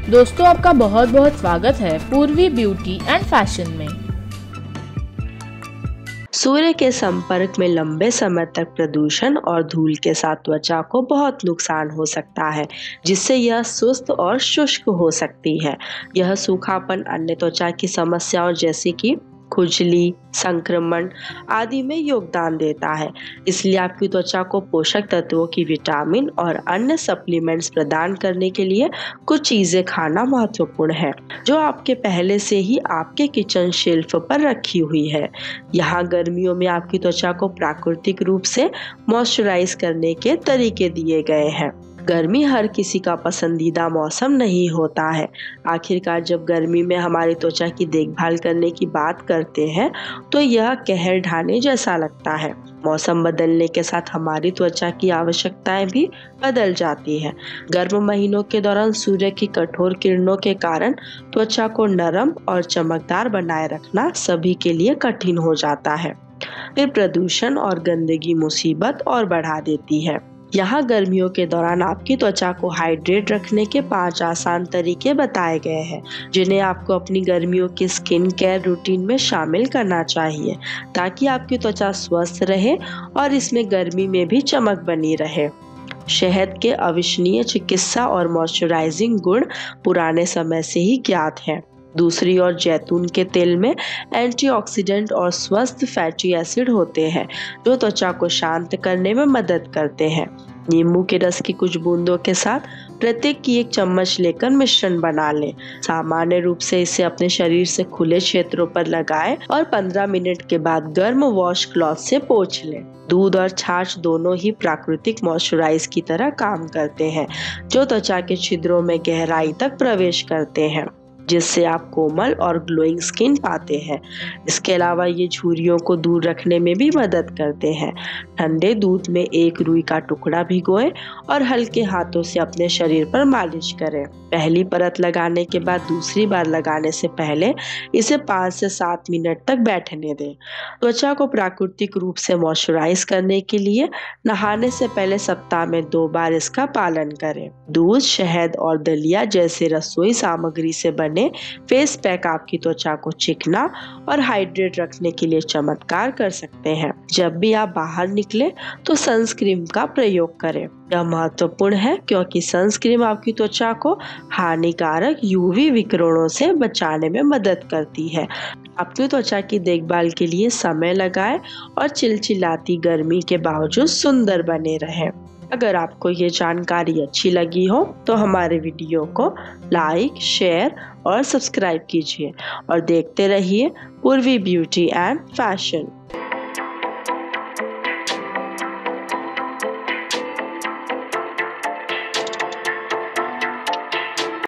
दोस्तों, आपका बहुत बहुत स्वागत है पूर्वी ब्यूटी एंड फैशन में। सूर्य के संपर्क में लंबे समय तक प्रदूषण और धूल के साथ त्वचा को बहुत नुकसान हो सकता है, जिससे यह सुस्त और शुष्क हो सकती है। यह सूखापन अन्य त्वचा की समस्याओं जैसे कि खुजली, संक्रमण आदि में योगदान देता है। इसलिए आपकी त्वचा को पोषक तत्वों की विटामिन और अन्य सप्लीमेंट्स प्रदान करने के लिए कुछ चीजें खाना महत्वपूर्ण है, जो आपके पहले से ही आपके किचन शेल्फ पर रखी हुई है। यहाँ गर्मियों में आपकी त्वचा को प्राकृतिक रूप से मॉइस्चराइज करने के तरीके दिए गए हैं। गर्मी हर किसी का पसंदीदा मौसम नहीं होता है। आखिरकार जब गर्मी में हमारी त्वचा की देखभाल करने की बात करते हैं तो यह कहर ढाने जैसा लगता है। मौसम बदलने के साथ हमारी त्वचा की आवश्यकताएं भी बदल जाती हैं। गर्म महीनों के दौरान सूर्य की कठोर किरणों के कारण त्वचा को नरम और चमकदार बनाए रखना सभी के लिए कठिन हो जाता है। फिर प्रदूषण और गंदगी मुसीबत और बढ़ा देती है। यहाँ गर्मियों के दौरान आपकी त्वचा को हाइड्रेट रखने के 5 आसान तरीके बताए गए हैं, जिन्हें आपको अपनी गर्मियों की स्किन केयर रूटीन में शामिल करना चाहिए, ताकि आपकी त्वचा स्वस्थ रहे और इसमें गर्मी में भी चमक बनी रहे। शहद के अविश्वसनीय चिकित्सा और मॉइस्चराइजिंग गुण पुराने समय से ही ज्ञात हैं। दूसरी ओर जैतून के तेल में एंटीऑक्सीडेंट और स्वस्थ फैटी एसिड होते हैं, जो त्वचा को शांत करने में मदद करते हैं। नींबू के रस की कुछ बूंदों के साथ प्रत्येक की 1 चम्मच लेकर मिश्रण बना लें। सामान्य रूप से इसे अपने शरीर से खुले क्षेत्रों पर लगाएं और 15 मिनट के बाद गर्म वॉश क्लॉथ से पोंछ लें। दूध और छाछ दोनों ही प्राकृतिक मॉइस्चराइज की तरह काम करते हैं, जो त्वचा के छिद्रों में गहराई तक प्रवेश करते हैं, जिससे आप कोमल और ग्लोइंग स्किन पाते हैं। इसके अलावा ये झुर्रियों को दूर रखने में भी मदद करते हैं। ठंडे दूध में 1 रुई का टुकड़ा भिगोएं और हल्के हाथों से अपने शरीर पर मालिश करें। पहली परत लगाने के बाद दूसरी बार लगाने से पहले इसे 5 से 7 मिनट तक बैठने दें। त्वचा को प्राकृतिक रूप से मॉइस्चराइज करने के लिए नहाने से पहले सप्ताह में 2 बार इसका पालन करें। दूध, शहद और दलिया जैसे रसोई सामग्री से बने फेस पैक आपकी त्वचा को चिकना और हाइड्रेट रखने के लिए चमत्कार कर सकते हैं। जब भी आप बाहर निकले तो सनस्क्रीन का प्रयोग करें। यह महत्वपूर्ण है क्योंकि सनस्क्रीन आपकी त्वचा को हानिकारक यूवी विकिरणों से बचाने में मदद करती है। आपकी त्वचा की देखभाल के लिए समय लगाएं और चिलचिलाती गर्मी के बावजूद सुंदर बने रहें। अगर आपको ये जानकारी अच्छी लगी हो तो हमारे वीडियो को लाइक, शेयर और सब्सक्राइब कीजिए और देखते रहिए पूर्वी ब्यूटी एंड फैशन।